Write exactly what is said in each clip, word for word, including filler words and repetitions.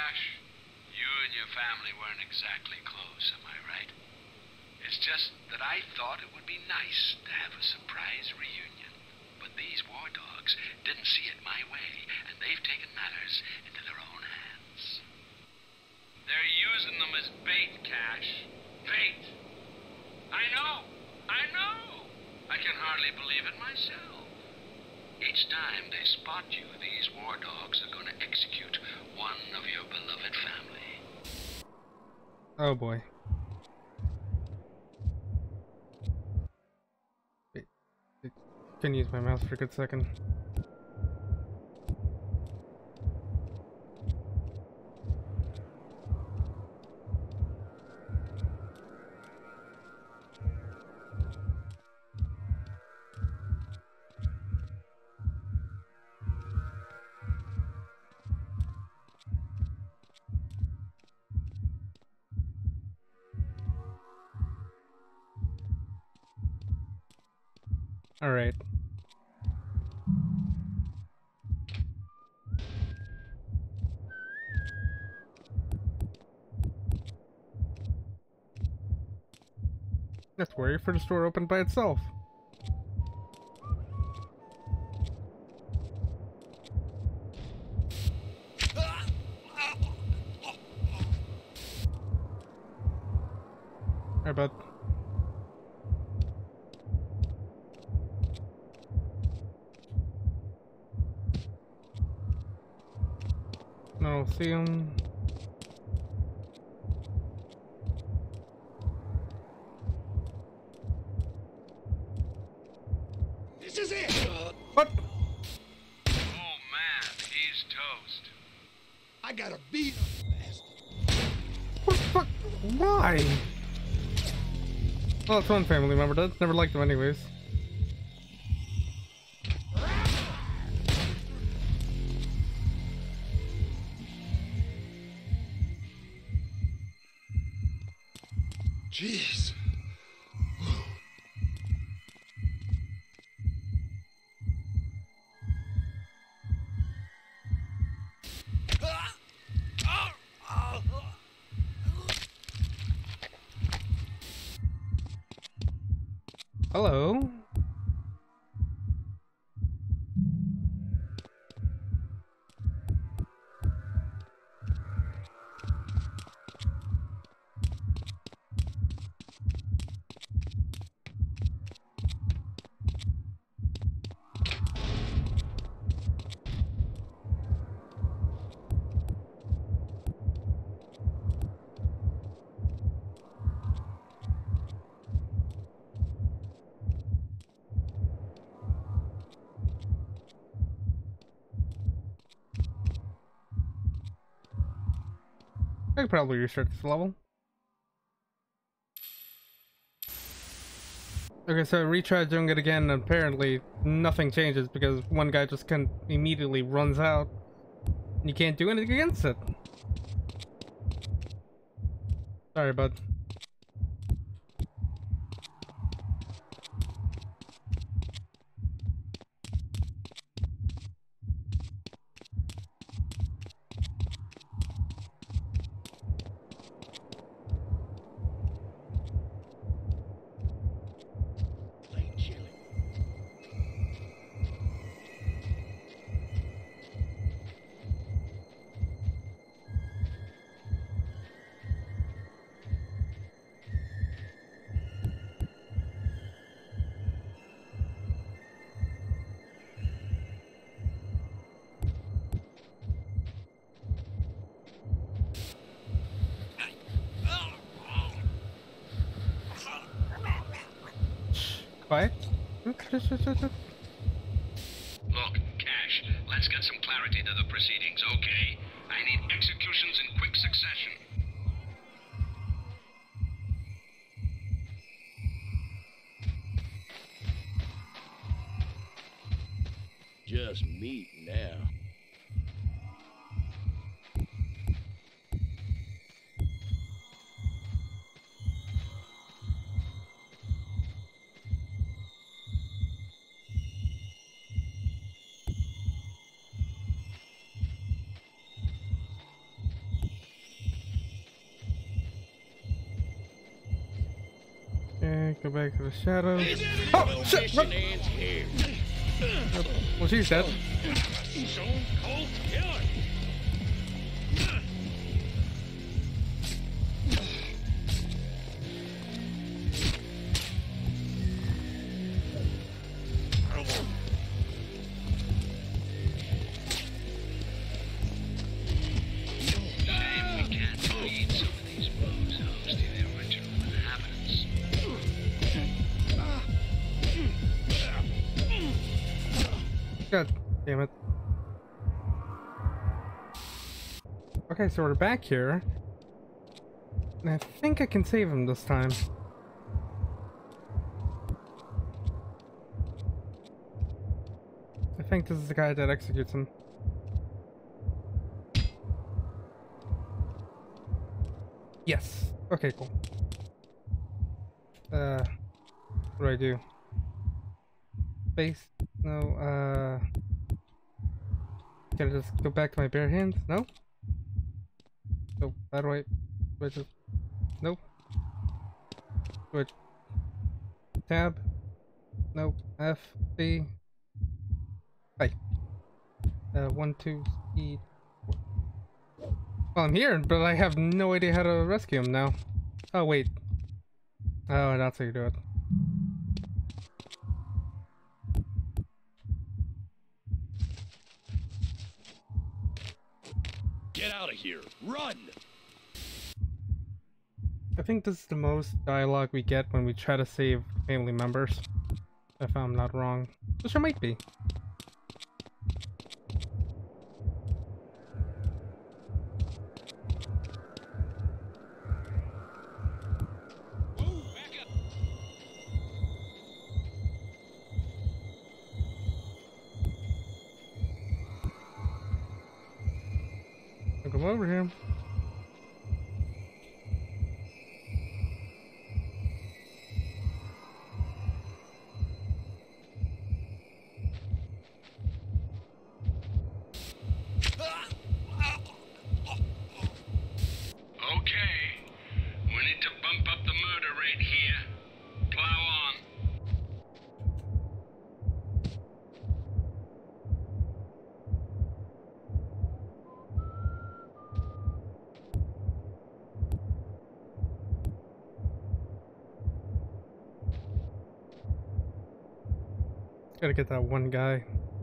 Cash, you and your family weren't exactly close, am I right? It's just that I thought it would be nice to have a surprise reunion. But these war dogs didn't see it my way, and they've taken matters into their own hands. They're using them as bait, Cash. Bait. I know. I know. I can hardly believe it myself. Each time they spot you, these war dogs are going to execute one of your beloved family. Oh boy. Wait, I can use my mouse for a good second. All right. That's weird for the store opened by itself. Alright, bud. No, see him. This is it! What? Oh man, he's toast. I gotta beat him, bastard. What the fuck? Why? Well, it's one family member does. Never liked him anyways. Jeez. Hello? I could probably restart this level. Okay, so I retried doing it again, and apparently nothing changes because one guy just can immediately runs out. And you can't do anything against it. Sorry, bud. Plain chili. Quiet. Look, Cash, let's get some clarity to the proceedings, okay? I need executions in quick succession. Just meat now. Go back to the shadows. Oh shit! Run. Well, she's dead. Stone Cold Killer. God damn it. Okay, so we're back here. And I think I can save him this time. I think this is the guy that executes him. Yes. Okay, cool. Uh, what do I do? Space? No, uh... Can I just go back to my bare hands? No? So, how do I... Do I just... Nope. Do I... Tab? Nope. F, C... Hi. Uh, one, two, E... Well, I'm here, but I have no idea how to rescue him now. Oh, wait. Oh, that's how you do it. Get out of here! Run! I think this is the most dialogue we get when we try to save family members. If I'm not wrong. Which it might be. Whoa, back up! I'll come over here. Okay, we need to bump up the murder rate here. Plow on. Gotta get that one guy.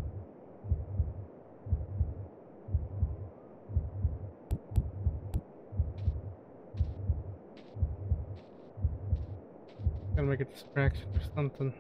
Gotta make a distraction or something.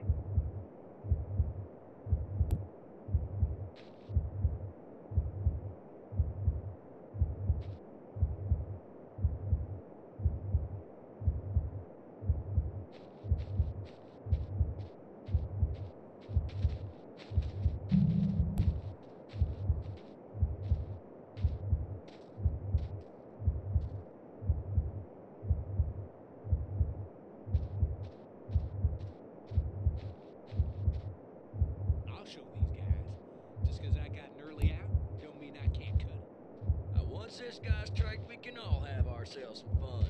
I'll show these guys. Just 'cause I got an early out, don't mean I can't cut it. Now, once this guy strikes, we can all have ourselves some fun.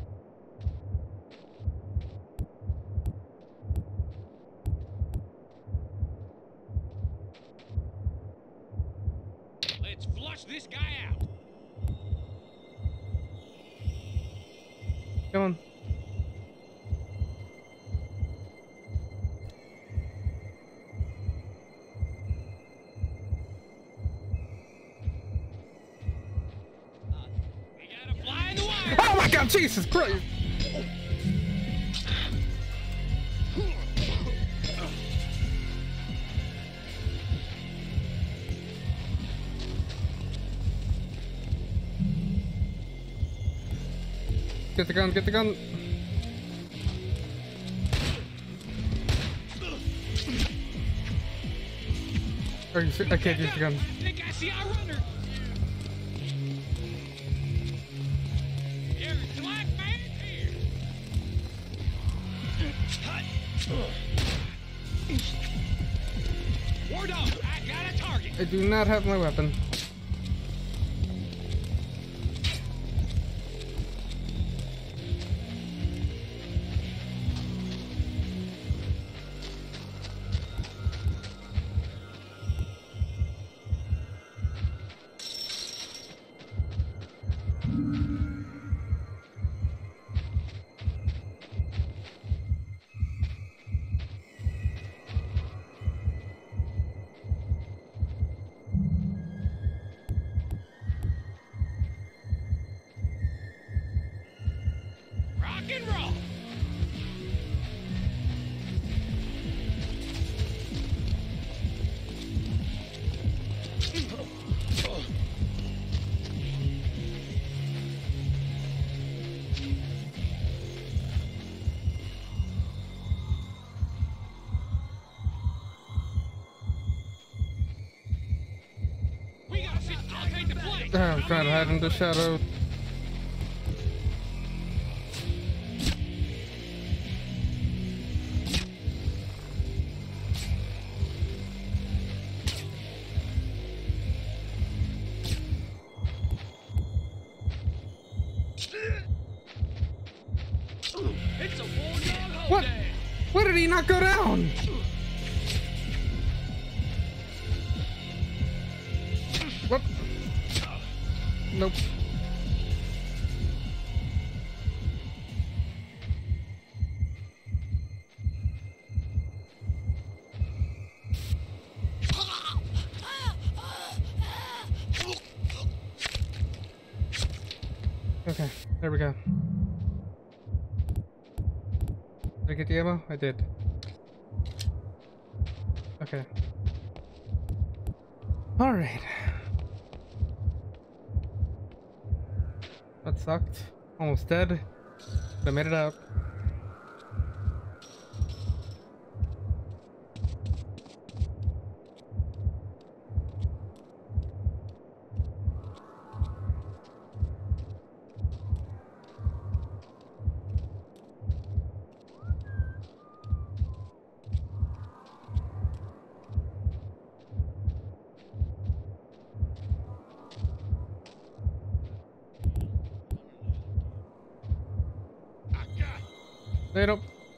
Let's flush this guy out. Come on. We gotta fly in the wire. Oh my god, Jesus Christ! Get the gun, get the gun! Are you I can't use the gun. I think I see our runner. There's black man here. War dog, I got a target. I do not have my weapon. and roll. We gotta sit rotate the plate. I'm trying to hide in the shadow. It's a war dog hold What? down. Why did he not go down? What? Nope. Okay, there we go. Did I get the ammo? I did. Okay. Alright. That sucked. Almost dead. But I made it out. Later.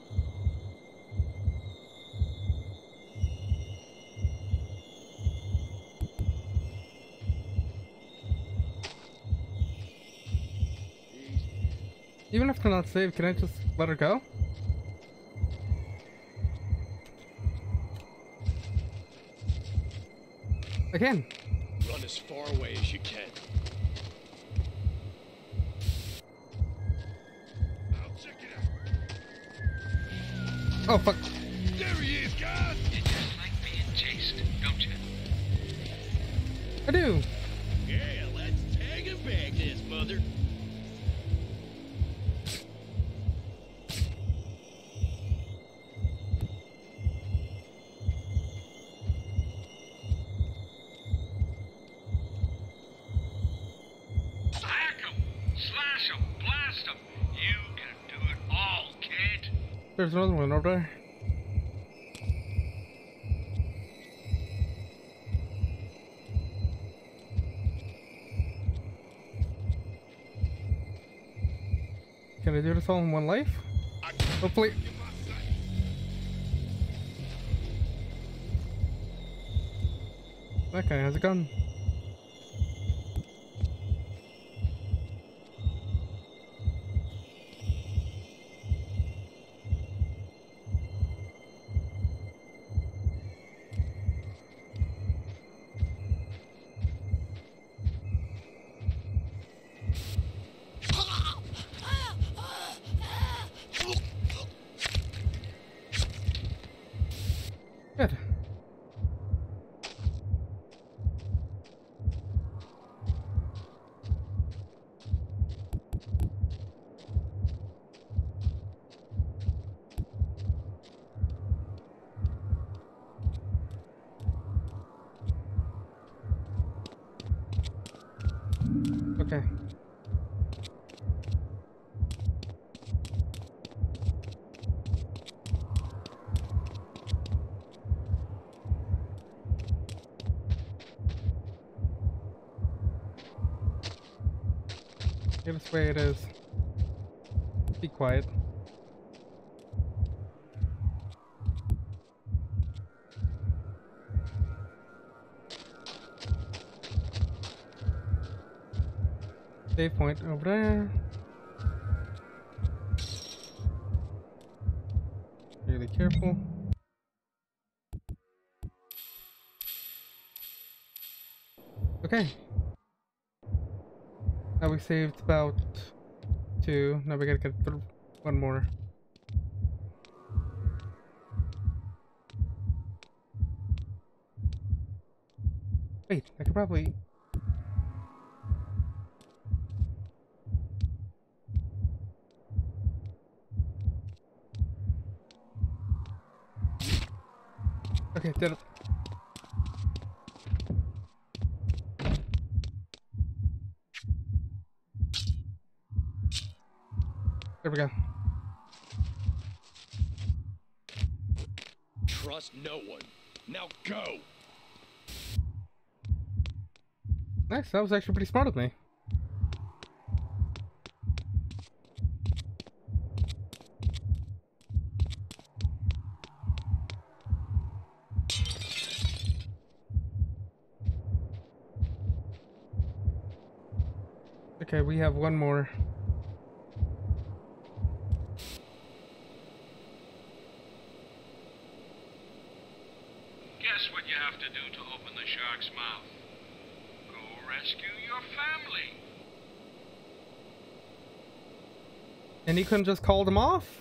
Even if they're not saved, can I just let her go? Again. Run as far away as you can. I'll check it out. Oh fuck. There he is, guys! You just like being chased, don't you? I do. Yeah, let's tag and bag this, mother. Hack 'em, slash 'em, blast 'em. You can do it all, kid. There's another one over there. Can I do this all in one life? Hopefully. That guy has a gun. Good. Okay. Yeah, this way it is. Be quiet. Save point over there. Really careful. Okay. Now we saved about two. Now we gotta get through One more. Wait, I could probably... Okay, did it. There we go. Trust no one. Now go. Nice, that was actually pretty smart of me. Okay, we have one more. Guess what you have to do to open the shark's mouth? Go rescue your family. And he couldn't just call them off?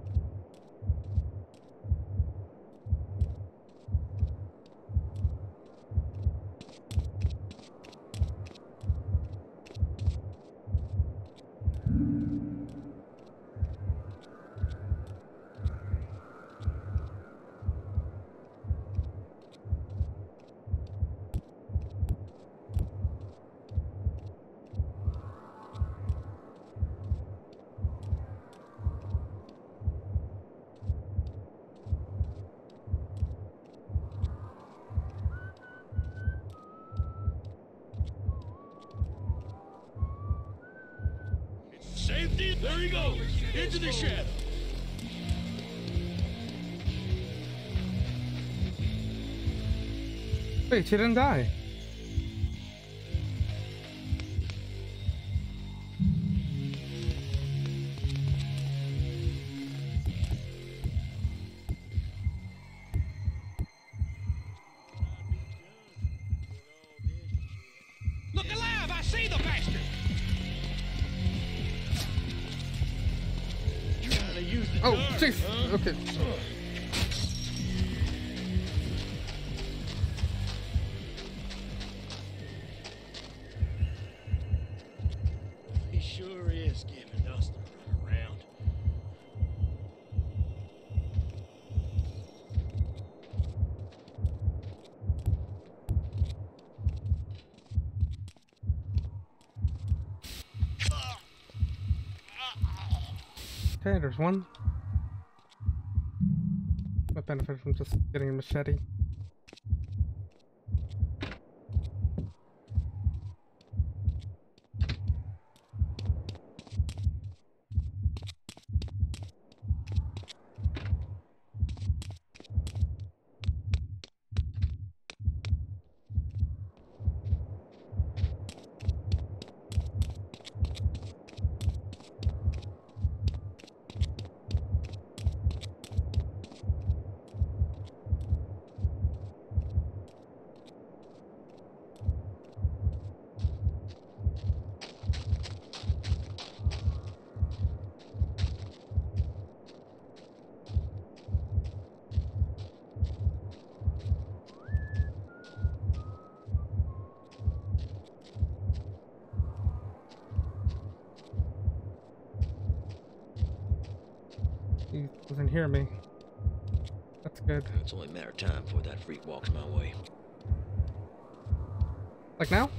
Safety, there he goes. Into the shadow. Wait, she didn't die. Look alive! I see the bastard! Trying to use the Oh, dark, jeez. huh? Okay. He sure is giving us the runaround. Okay, there's one. What benefit from just getting a machete? He doesn't hear me. That's good. It's only a matter of time before that freak walks my way. Like now?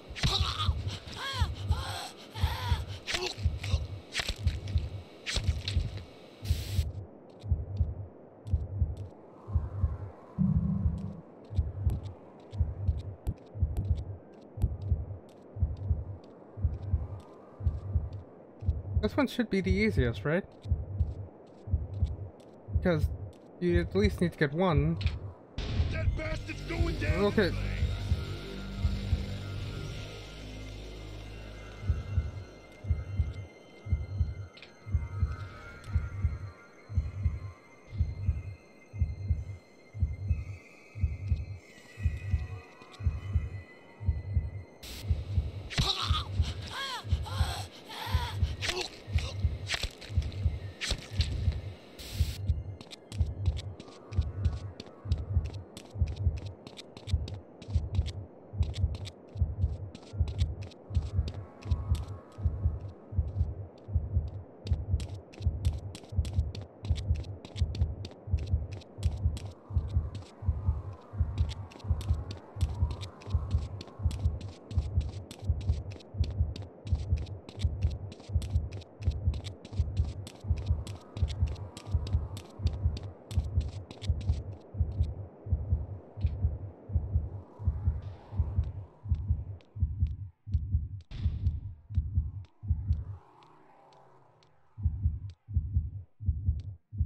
This one should be the easiest, right? Because you at least need to get one. That bastard's going down. Okay.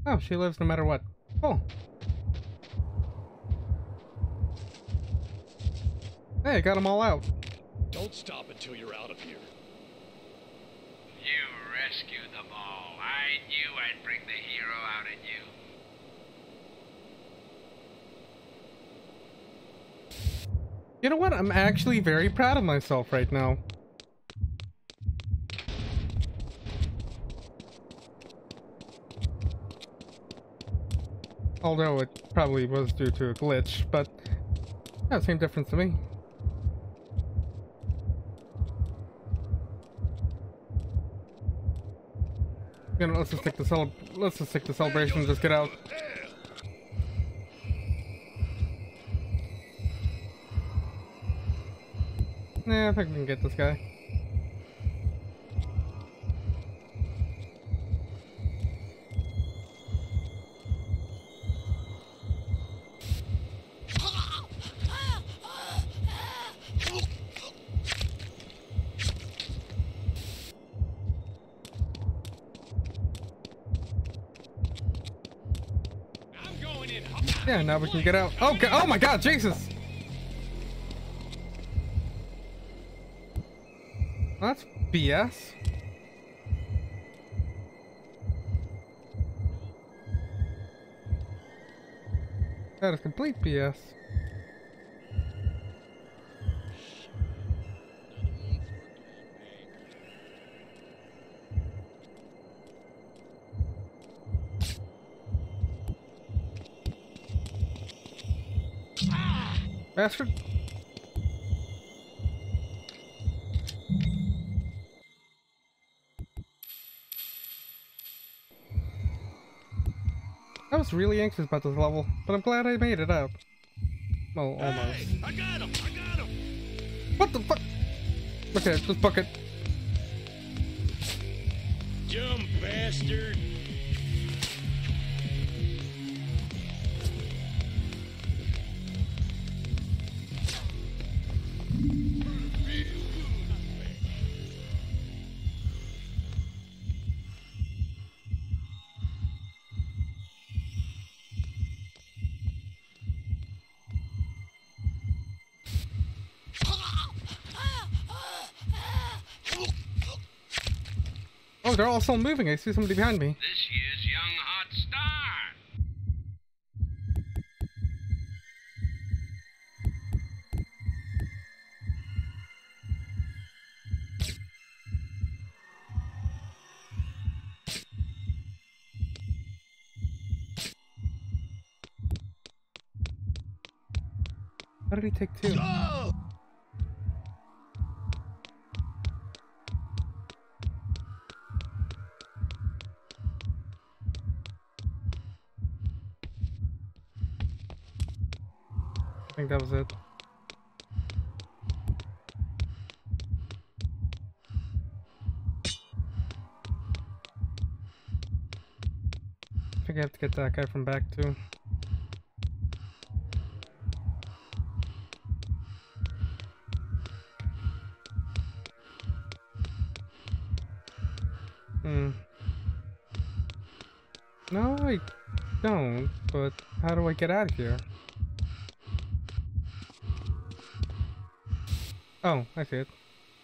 Oh, she lives no matter what. Cool. Hey, got them all out. Don't stop until you're out of here. You rescued them all. I knew I'd bring the hero out in you. You know what? I'm actually very proud of myself right now. Although it probably was due to a glitch, but yeah, same difference to me. You know, let's just stick the cel let's just stick the celebration and just get out. Nah, I think we can get this guy. Yeah, now we can get out. Oh, God, oh my God, Jesus! That's B S. That is complete B S. Bastard. I was really anxious about this level, but I'm glad I made it up. Well, almost. Hey, I got him! I got him! What the fuck? Okay, just book it. Jump, bastard! Oh, they're all still moving. I see somebody behind me. This year's young hot star. How did he take two? Oh! I think that was it. I think I have to get that guy from back too. Hmm. No, I don't, but how do I get out of here? Oh, I see it.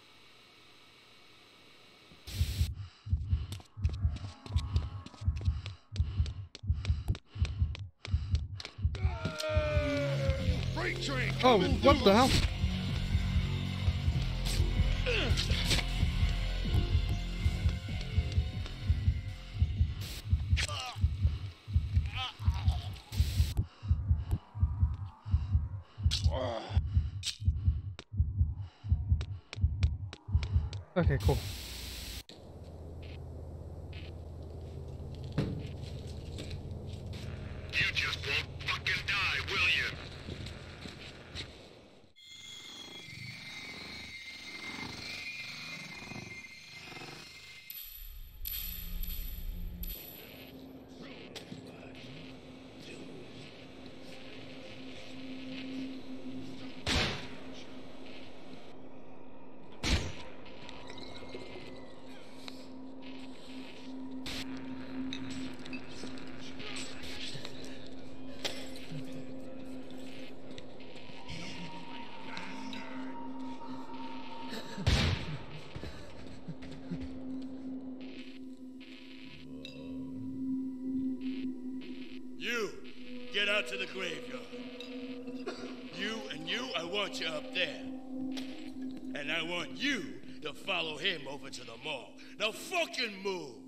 Freight train! Oh, what the hell? Okay, cool. You just won't fucking die, will you? to the graveyard. You and you, I want you up there. And I want you to follow him over to the mall. Now fucking move!